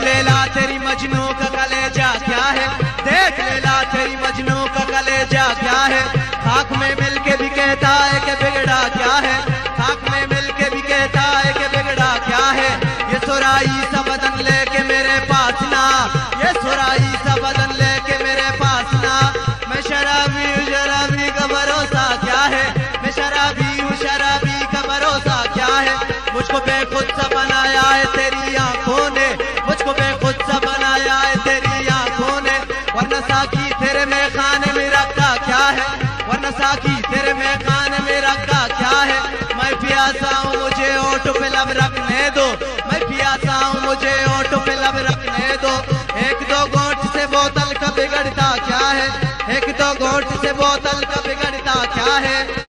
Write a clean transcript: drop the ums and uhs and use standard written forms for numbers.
लेला तेरी मजनू का कलेजा क्या है, देख लेला तेरी मजनू का कलेजा क्या है। खाक में मिल के भी कहता है कि बिगड़ा क्या है, खाक में मिल के भी कहता है कि बिगड़ा क्या है। ये सुराई सा बदन लेके मेरे पास ना, ये सुराई सा बदन लेके मेरे पास ना। मैं शराबी हूँ, शराबी का भरोसा क्या है, मैं शराबी हूँ, शराबी का भरोसा क्या है। मुझको बेखुद सा बनाया है तेरी आंखों ने, मुझको बेखुद सा बनाया है तेरी आंखों ने। वरना साकी तेरे में खाने में रखा क्या है, वरना साकी तेरे में खाने में रखा क्या है। मैं प्यासा हूँ मुझे ओठ पे लब रखने दो, मैं प्यासा हूँ मुझे ओठ पे लब रखने दो। एक दो घोंट से बोतल का बिगड़ता क्या है, एक दो घोंट से बोतल का बिगड़ता क्या है।